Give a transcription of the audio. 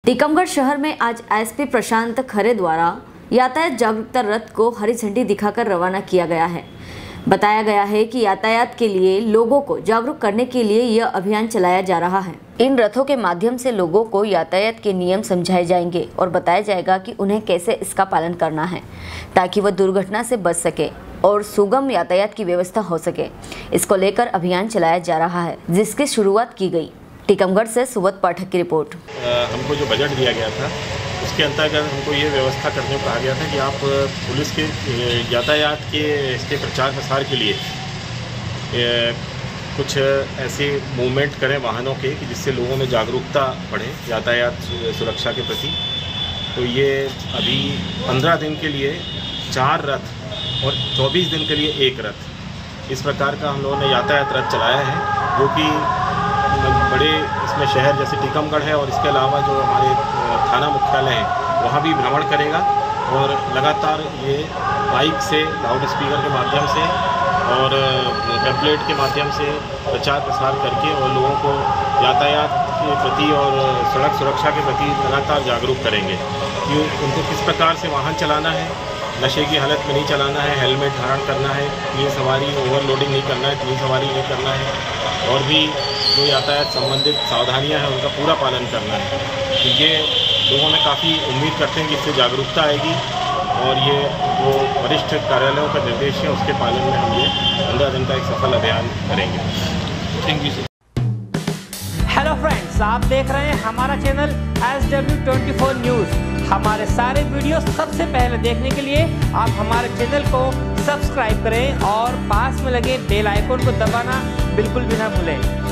टीकमगढ़ शहर में आज एसपी प्रशांत खरे द्वारा यातायात जागरूकता रथ को हरी झंडी दिखाकर रवाना किया गया है। बताया गया है कि यातायात के लिए लोगों को जागरूक करने के लिए यह अभियान चलाया जा रहा है। इन रथों के माध्यम से लोगों को यातायात के नियम समझाए जाएंगे और बताया जाएगा कि उन्हें कैसे इसका पालन करना है ताकि वह दुर्घटना से बच सके और सुगम यातायात की व्यवस्था हो सके। इसको लेकर अभियान चलाया जा रहा है, जिसकी शुरुआत की गई। टीकमगढ़ से सुबोध पाठक की रिपोर्ट। हमको जो बजट दिया गया था उसके अंतर्गत हमको ये व्यवस्था करने को कहा गया था कि आप पुलिस के यातायात के इसके प्रचार प्रसार के लिए कुछ ऐसे मूवमेंट करें वाहनों के कि जिससे लोगों में जागरूकता बढ़े यातायात सुरक्षा के प्रति। तो ये अभी 15 दिन के लिए 4 रथ और 24 दिन के लिए 1 रथ, इस प्रकार का हम लोगों ने यातायात रथ चलाया है, जो कि बड़े इसमें शहर जैसे टीकमगढ़ है और इसके अलावा जो हमारे थाना मुख्यालय है वहाँ भी भ्रमण करेगा और लगातार ये माइक से, लाउड स्पीकर के माध्यम से और पैम्पलेट के माध्यम से प्रचार प्रसार करके और लोगों को यातायात के प्रति और सड़क सुरक्षा के प्रति लगातार जागरूक करेंगे कि उनको किस प्रकार से वाहन चलाना है, नशे की हालत में नहीं चलाना है, हेलमेट धारण करना है, 3 सवारी ओवरलोडिंग नहीं करना है, 3 सवारी नहीं करना है और भी जो यातायात संबंधित सावधानियां हैं उनका पूरा पालन करना है। तो ये लोगों में काफ़ी उम्मीद करते हैं कि इससे जागरूकता आएगी और ये जो वरिष्ठ कार्यालयों का निर्देश है उसके पालन में हम ये 15 दिन का एक सफल अभियान करेंगे। Thank you. हेलो फ्रेंड्स, आप देख रहे हैं हमारा चैनल SW24 न्यूज़। हमारे सारे वीडियो सबसे पहले देखने के लिए आप हमारे चैनल को सब्सक्राइब करें और पास में लगे बेल आइकन को दबाना बिल्कुल भी ना भूलें।